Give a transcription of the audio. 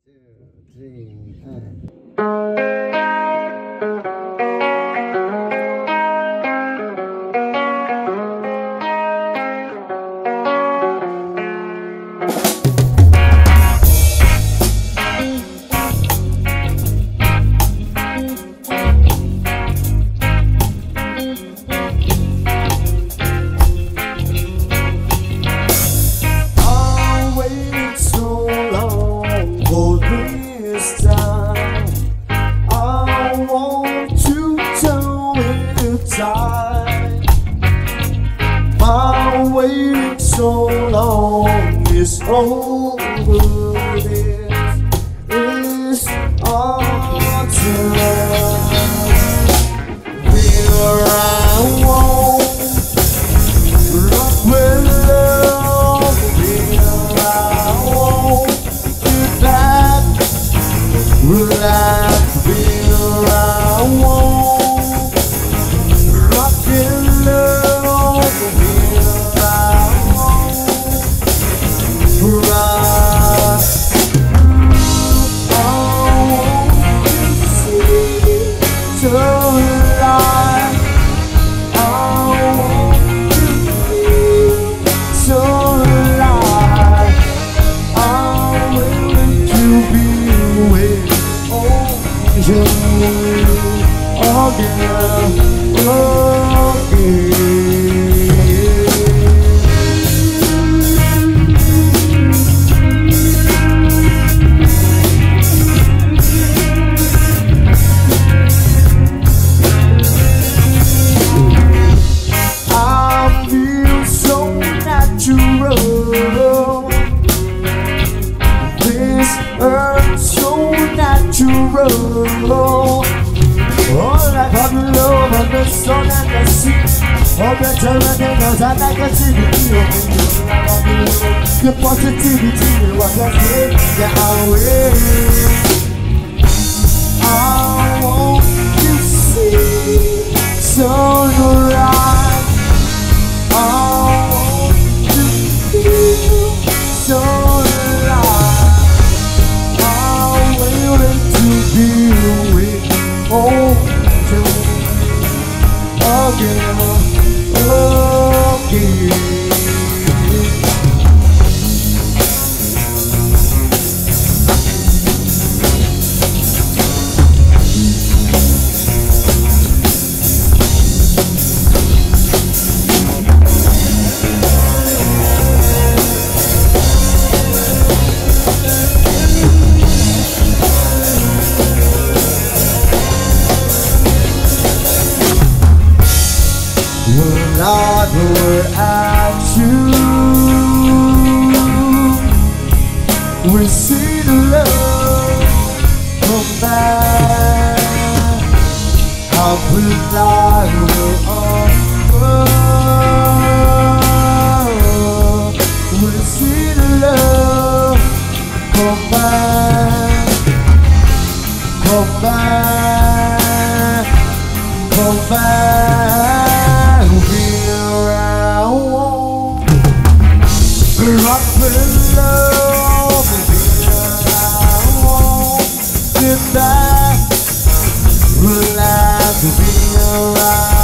2, 3, and... Waiting so long is over. This is our time. Here I won't rock with love. Here I won't get back. Relax. Here I won't rock in love. Sun and the sea, all the terrain I like a TV. The positivity, what I say, yeah, I want to see sunrise. I want to feel sunrise. I'm willing to be with all. Not were at you, we see the love come back. How will I offer? We see the love come back, come back, come back. Rock with love, I won't get back. Relax, be around.